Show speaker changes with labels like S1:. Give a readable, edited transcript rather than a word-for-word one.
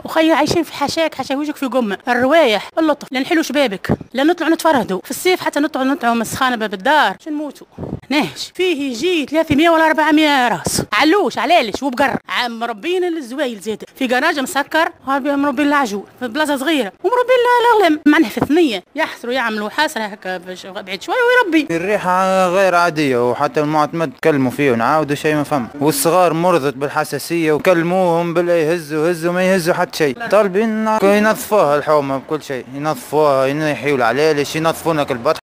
S1: وخي عايشين في حاشاك حشاويجك في قمه الروايح اللطف لا نحلوا شبابك لا نطلعوا نتفرهدوا في الصيف حتى نطلعوا مسخانه باب الدار باش نموتوا. ناهش فيه يجي 300 ولا 400 راس علوش علالش وبقر مربين الزوايل زاد في جراج مسكر مربين العجول في بلاصه صغيره ومربين الاغلام معناها في ثنيه يحصروا يعملوا حاسره هكا باش بعيد شويه ويربي.
S2: الريحه غير عاديه وحتى المعتمد تكلموا فيه ونعاودوا شيء ما فهم، والصغار مرضت بالحساسيه وكلموهم بالله يهزوا ما يهزوا حتى شيء. طالبين ينظفوها الحومه بكل شيء، ينظفوها ينحيوا العلالش ينظفونا كالبط.